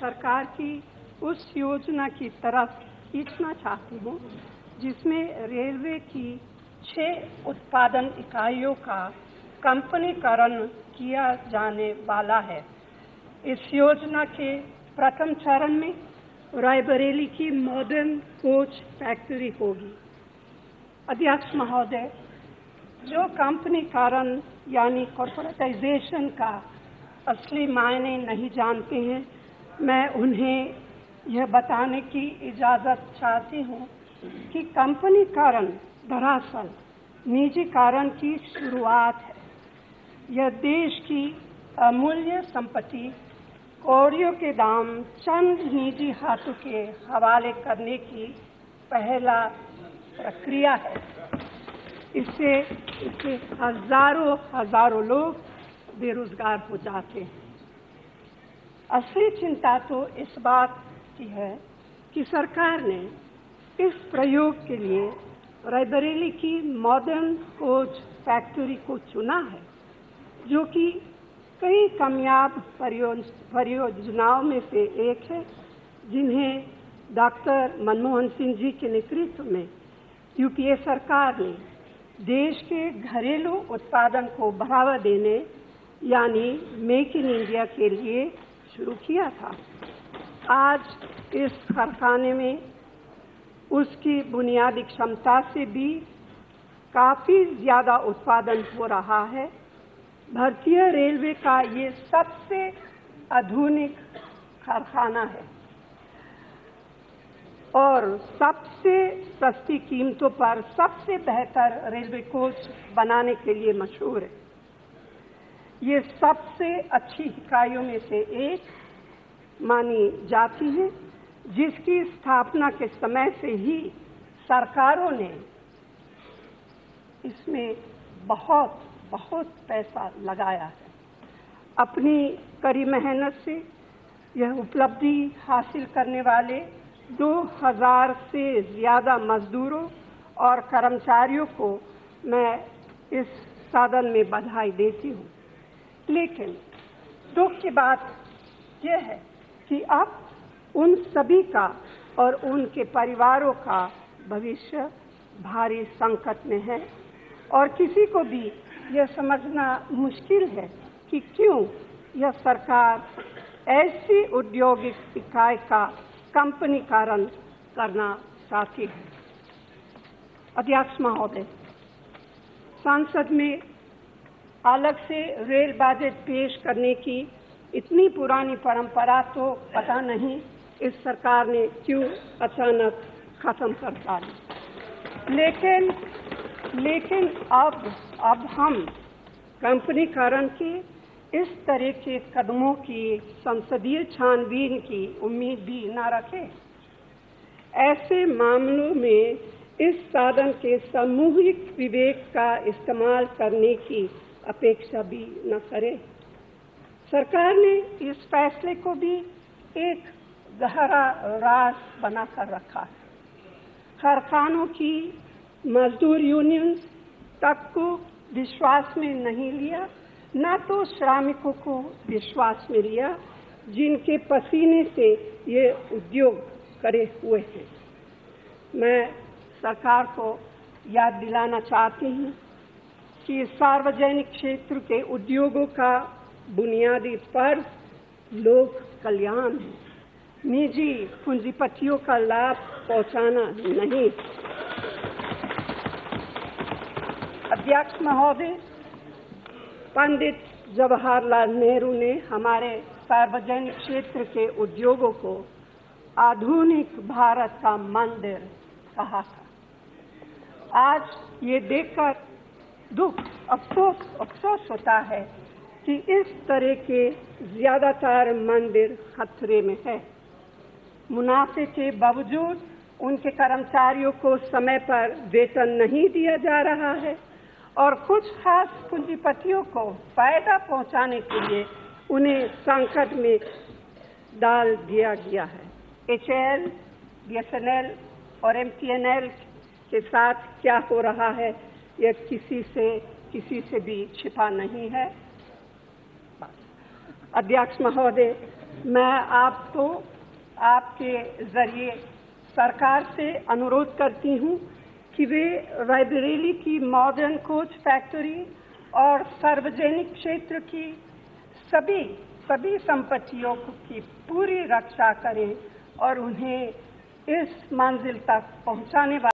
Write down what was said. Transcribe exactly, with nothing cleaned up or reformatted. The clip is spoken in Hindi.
सरकार की उस योजना की तरफ खींचना चाहती हूँ जिसमें रेलवे की छह उत्पादन इकाइयों का कंपनीकरण किया जाने वाला है। इस योजना के प्रथम चरण में रायबरेली की मॉडर्न कोच फैक्ट्री होगी। अध्यक्ष महोदय, जो कंपनीकरण यानी कॉर्पोरेटाइजेशन का असली मायने नहीं जानते हैं, मैं उन्हें यह बताने की इजाज़त चाहती हूँ कि कंपनीकरण दरअसल निजीकरण की शुरुआत है। यह देश की अमूल्य संपत्ति कौड़ियों के दाम चंद निजी हाथों के हवाले करने की पहला प्रक्रिया है। इससे इससे हजारों हजारों लोग बेरोजगार हो जाते हैं। असली चिंता तो इस बात की है कि सरकार ने इस प्रयोग के लिए रायबरेली की मॉडर्न कोच फैक्ट्री को चुना है, जो कि कई कामयाब परियोजनाओं में से एक है, जिन्हें डॉक्टर मनमोहन सिंह जी के नेतृत्व में यूपीए सरकार ने देश के घरेलू उत्पादन को बढ़ावा देने यानी मेक इन इंडिया के लिए शुरू किया था। आज इस कारखाने में उसकी बुनियादी क्षमता से भी काफ़ी ज़्यादा उत्पादन हो रहा है। भारतीय रेलवे का ये सबसे आधुनिक कारखाना है और सबसे सस्ती कीमतों पर सबसे बेहतर रेलवे कोच बनाने के लिए मशहूर है। ये सबसे अच्छी इकाइयों में से एक मानी जाती है, जिसकी स्थापना के समय से ही सरकारों ने इसमें बहुत बहुत पैसा लगाया है। अपनी कड़ी मेहनत से यह उपलब्धि हासिल करने वाले दो हजार से ज़्यादा मजदूरों और कर्मचारियों को मैं इस साधन में बधाई देती हूँ। लेकिन दुख की बात यह है कि अब उन सभी का और उनके परिवारों का भविष्य भारी संकट में है और किसी को भी यह समझना मुश्किल है कि क्यों यह सरकार ऐसी औद्योगिक इकाई का कंपनीकरण करना चाहती है। अध्यक्ष महोदय, संसद में अलग से रेल बजट पेश करने की इतनी पुरानी परंपरा तो पता नहीं इस सरकार ने क्यों अचानक खत्म कर डाली। लेकिन लेकिन अब अब हम कंपनीकरण के इस तरह के कदमों की संसदीय छानबीन की उम्मीद भी न रखें। ऐसे मामलों में इस साधन के सामूहिक विवेक का इस्तेमाल करने की अपेक्षा भी न करें। सरकार ने इस फैसले को भी एक गहरा राज बनाकर रखा है। कारखानों की मजदूर यूनियन तक को विश्वास में नहीं लिया, न तो श्रमिकों को विश्वास में लिया, जिनके पसीने से ये उद्योग करे हुए हैं। मैं सरकार को याद दिलाना चाहती हूँ कि सार्वजनिक क्षेत्र के उद्योगों का बुनियादी फर्ज लोक कल्याण है, निजी पूंजीपतियों का लाभ पहुँचाना नहीं। अध्यक्ष महोदय, पंडित जवाहरलाल नेहरू ने हमारे सार्वजनिक क्षेत्र के उद्योगों को आधुनिक भारत का मंदिर कहा था। आज ये देखकर दुख अफसोस अफसोस होता है कि इस तरह के ज्यादातर मंदिर खतरे में है। मुनाफे के बावजूद उनके कर्मचारियों को समय पर वेतन नहीं दिया जा रहा है और कुछ खास पूंजीपतियों को फायदा पहुंचाने के लिए उन्हें संकट में डाल दिया गया है। H A L, B S N L और एम टी एन एल के साथ क्या हो रहा है, यह किसी से किसी से भी छिपा नहीं है। अध्यक्ष महोदय, मैं आपको आपके जरिए सरकार से अनुरोध करती हूं कि वे रायबरेली की मॉडर्न कोच फैक्ट्री और सार्वजनिक क्षेत्र की सभी सभी संपत्तियों की पूरी रक्षा करें और उन्हें इस मंजिल तक पहुंचाने